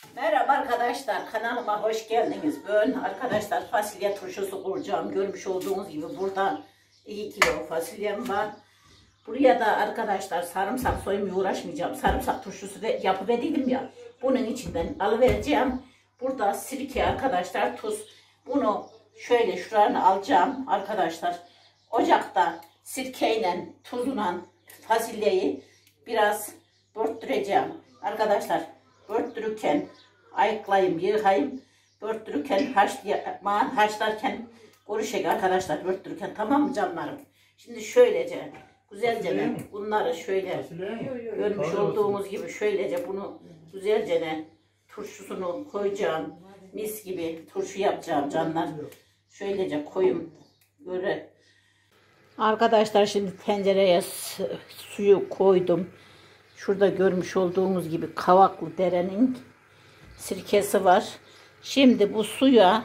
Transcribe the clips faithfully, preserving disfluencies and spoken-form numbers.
Merhaba arkadaşlar, kanalıma hoş geldiniz. Ben arkadaşlar fasulye turşusu kuracağım. Görmüş olduğunuz gibi burada iki kilo fasulyem var. Buraya da arkadaşlar sarımsak soymaya uğraşmayacağım. Sarımsak turşusu da yapıverdim ya. Bunun içinden alıvereceğim. Burada sirke arkadaşlar, tuz. Bunu şöyle şuralarını alacağım arkadaşlar. Ocakta sirkeyle, tuzla fasulyeyi biraz börttüreceğim. Arkadaşlar börttürürken ayıklayayım, yıkayayım. Börttürürken haşlayayım, haşlarken görüşecek arkadaşlar börttürürken, tamam mı canlarım? Şimdi şöylece güzelce bunları şöyle görmüş olduğumuz gibi şöylece bunu güzelce turşusunu koyacağım. Mis gibi turşu yapacağım canlar. Şöylece koyayım böyle. Arkadaşlar şimdi tencereye suyu koydum. Şurada görmüş olduğunuz gibi Kavaklı Dere'nin sirkesi var. Şimdi bu suya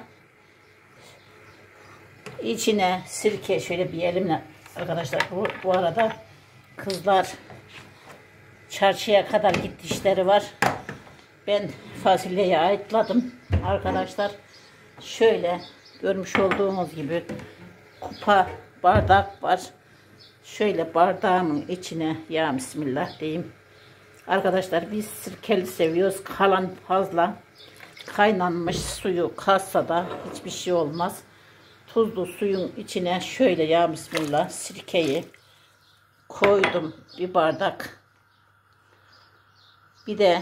içine sirke şöyle bir elimle arkadaşlar, bu, bu arada kızlar çarşıya kadar gitti, işleri var. Ben fasulyeyi ayıkladım arkadaşlar. Şöyle görmüş olduğunuz gibi kupa bardak var. Şöyle bardağımın içine ya bismillah diyeyim. Arkadaşlar biz sirkeli seviyoruz. Kalan fazla kaynanmış suyu kalsa da hiçbir şey olmaz. Tuzlu suyun içine şöyle ya bismillah sirkeyi koydum, bir bardak. Bir de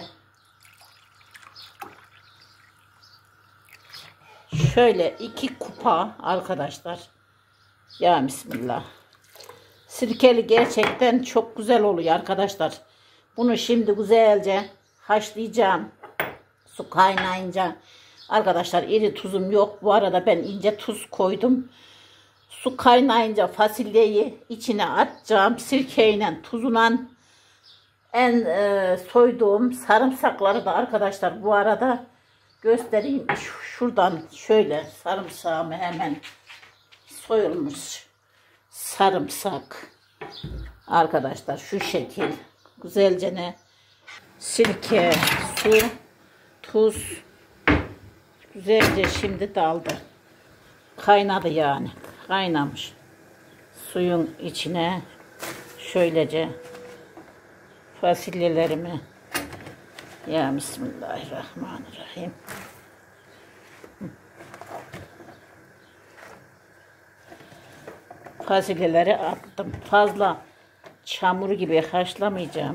şöyle iki kupa arkadaşlar ya bismillah. Sirkeli gerçekten çok güzel oluyor arkadaşlar. Bunu şimdi güzelce haşlayacağım. Su kaynayınca arkadaşlar, iri tuzum yok. Bu arada ben ince tuz koydum. Su kaynayınca fasulyeyi içine atacağım. Sirkeyle, tuzuna, en e, soyduğum sarımsakları da arkadaşlar bu arada göstereyim. Şuradan şöyle sarımsağımı hemen soyulmuş sarımsak arkadaşlar şu şekil güzelce ne sirke, su, tuz güzelce şimdi daldı, kaynadı yani, kaynamış suyun içine şöylece fasulyelerimi ya bismillahirrahmanirrahim fasulyeleri attım. Fazla çamur gibi haşlamayacağım.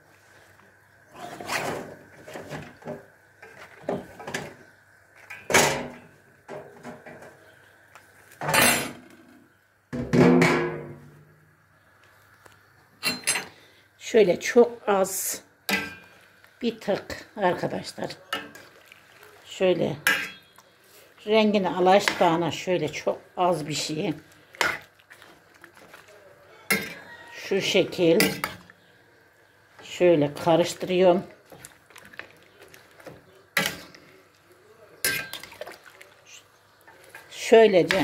Şöyle çok az bir tık arkadaşlar. Şöyle rengini alaştığına şöyle çok az bir şey. Şu şekil şöyle karıştırıyorum. Şöylece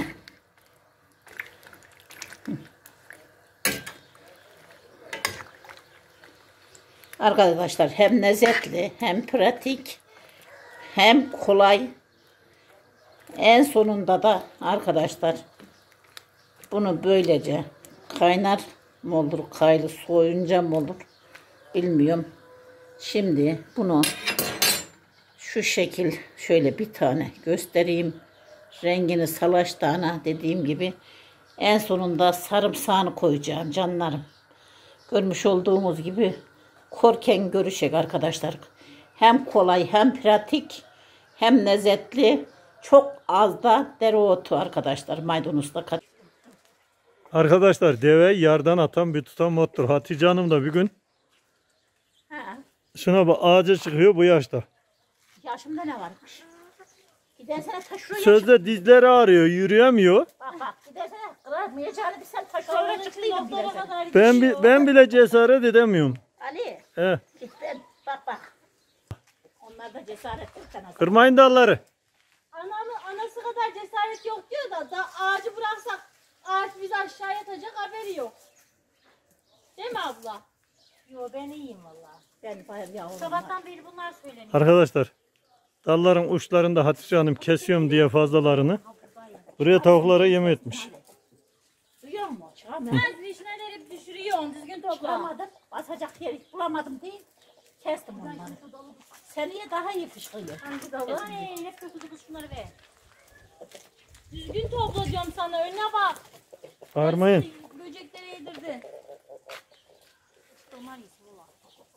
arkadaşlar, hem lezzetli hem pratik hem kolay. En sonunda da arkadaşlar bunu böylece kaynar mı olur, kaylı soyunca mı olur bilmiyorum. Şimdi bunu şu şekil şöyle bir tane göstereyim. Rengini salaştığına dediğim gibi en sonunda sarımsağını koyacağım canlarım. Görmüş olduğumuz gibi korken görüşecek arkadaşlar. Hem kolay hem pratik hem lezzetli. Çok az da dereotu arkadaşlar, maydanozla kat. Arkadaşlar deve yardan atan bir tutam mottur. Hatice Hanım da bir gün Ha. Şuna bak, ağaca çıkıyor bu yaşta. Yaşımda ne varmış? Gidersene taş şuraya. Sözde dizleri ağrıyor, yürüyemiyor. Bak bak gidersene kıramayacağını bilsem taş şuraya çıktıydım gidersene. Ben, bi ben bile cesaret edemiyorum. Ali. He. Git ben bak bak. Onlar da cesaret etsen. Kırmayın dalları. Anamı, anası kadar cesaret yok diyor da, da ağacı bıraksak ağaç bizi aşağıya atacak, haberi yok. Değil mi abla? Yo ben iyiyim valla. Ben bayağı yavrum. Sabahtan beri bunlar söyleniyor. Arkadaşlar Dalların uçlarında Hatice Hanım kesiyorum diye fazlalarını. Buraya tavuklara yem etmiş. Duyuyor musun? Çıkamam. Ben vişneleri düşürüyorsun. Düzgün topla. Bulamadım. Basacak yer hiç bulamadım değil. Kestim onları. Seneye daha iyi fışkırıyor. Hangi dalı? Ay hep kötü kız şunları ver. Düzgün topla diyorum sana. Önüne bak. Bağırmayın. Böcekleri yedirdin. Tomar yesin valla.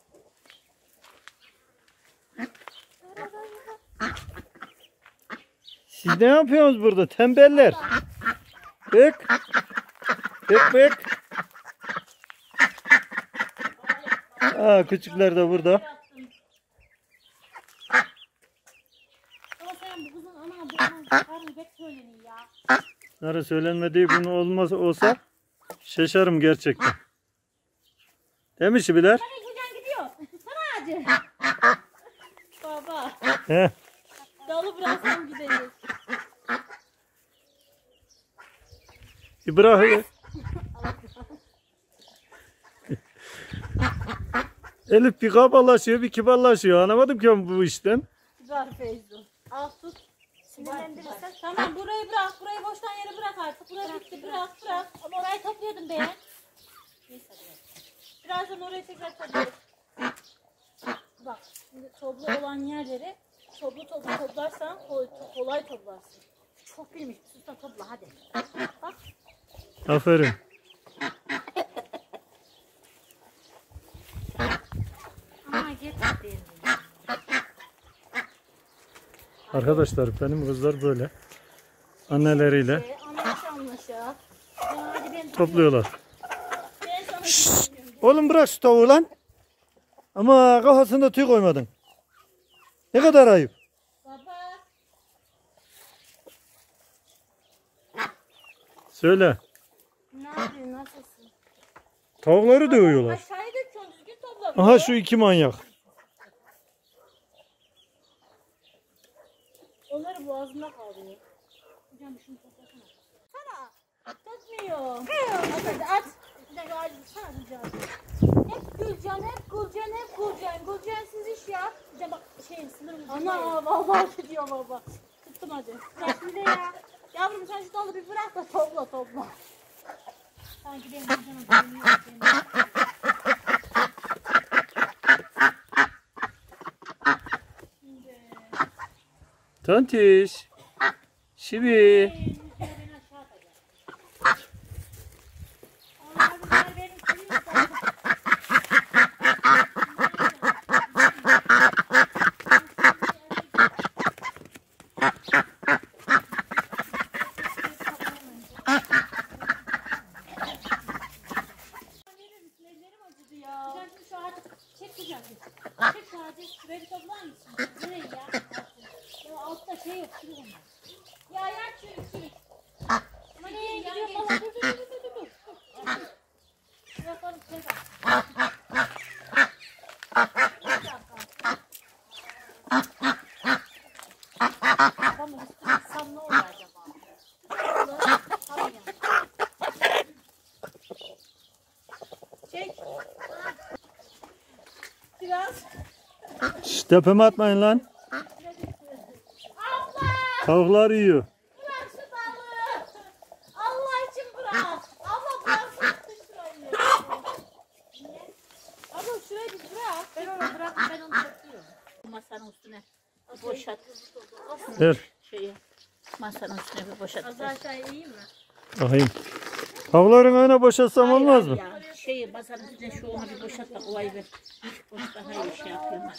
Siz ne yapıyorsunuz burada tembeller? Bek. Bek bek. Aa, küçükler de burada. Ama sen bu kızın ana bu kızın karnı pek söyleniyor ya. Nara söylenmediği bunu olmaz olsa şaşarım gerçekten. Değil mi Şibiler? Hani kucan gidiyor. Sana acı. Baba. He. Dalı bıraksam gideriz. Bir bırak. Elif bir kabalaşıyor, bir kibarlaşıyor. Anlamadım ki ben bu işten. Kibar Feyzo. Al tut. Sinirlendirirsen. Tamam burayı bırak. Burayı boştan yere bırak artık. Burası bitti. Bırak bırak. Ama orayı topluyordum ben. Birazdan orayı tekrar topluyorum. Bak şimdi toplu olan yerleri toplu toplu toplarsan kolay, kolay toplarsın. Çok bilmiş. Sus da topla hadi. Bak. Aferin. Ama getir diyelim. Arkadaşlar benim kızlar böyle anneleriyle Ee, anlaşa anlaşa. Ya hadi ben topluyorlar. Ben sana söyleyeyim. Oğlum bırak şu tavuğu lan. Ama kafasında tüy koymadın. Ne kadar ayıp. Baba. Söyle. Ne yapıyorsun? Nasılsın? Tavukları dövüyorlar. Aşağıya döküyorsun. Düzgün topla. Aha şu iki manyak. Onları boğazında kalıyor. Hocam şunu toplasana. Sana. Tutmuyor. At hadi at. Bir dakika acil sana Gülcan. Hep Gülcan, hep Gülcan, hep Gülcan. Gülcan'siz iş ya. Hocam bak şey sınırımız. Ana vallahi gidiyor baba. Tuttum hadi. Bırak bir de ya. Yavrum sen şu dalı bir bırak da topla topla. Sanki benim Gülcan'a dönüyor. Tontiş. Şibi. Çek şu ağacı. Şuraya bir toplar mısın? Nereye ya? Ya altta şey yok. Şuraya onlar. Ya ya çürük çürük. Ama nereye gidiyor baba? Dur dur dur dur dur. dur. Bırakalım şuraya bak. Babamın üstüne atsam ne olur acaba? Tamam ya. Çek. Biraz. Şşt, tepeme atmayın lan. Allah! Tavuklar yiyor. Bırak şu balığı. Allah için bırak. Abla bıraksın şurayı. Niye? Abla şurayı bir bırak. Ben onu bırak. Ben onu topluyorum. Masanın üstüne bir boşalt. Ver. Şeyi. Masanın üstüne bir boşalt. Az aşağıya iyi mi? Bakayım. Tavukların önüne boşaltsam olmaz mı? Ya, şeyi masanın üstüne şu onu bir boşalt da kovayı ver. Boş daha iyi şey yapıyorum.